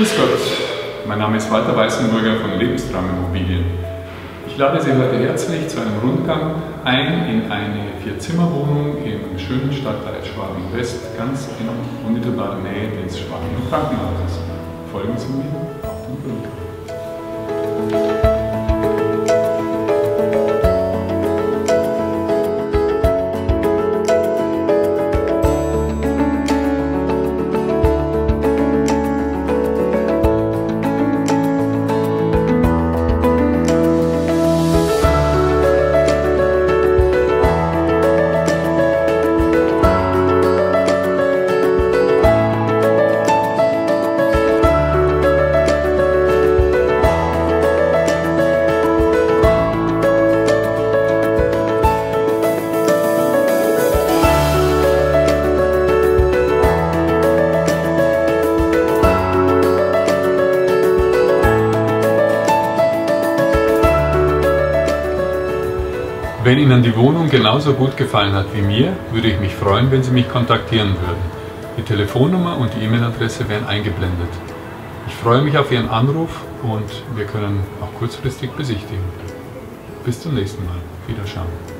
Grüß Gott, mein Name ist Walter Weißenburger von Lebenstraum Immobilien. Ich lade Sie heute herzlich zu einem Rundgang ein in eine 4-Zimmer-Wohnung im schönen Stadtteil Schwabing West, ganz in unmittelbarer Nähe des Schwabinger Krankenhauses. Folgen Sie mir auf den Rundgang. Wenn Ihnen die Wohnung genauso gut gefallen hat wie mir, würde ich mich freuen, wenn Sie mich kontaktieren würden. Die Telefonnummer und die E-Mail-Adresse werden eingeblendet. Ich freue mich auf Ihren Anruf und wir können auch kurzfristig besichtigen. Bis zum nächsten Mal. Wiederschauen.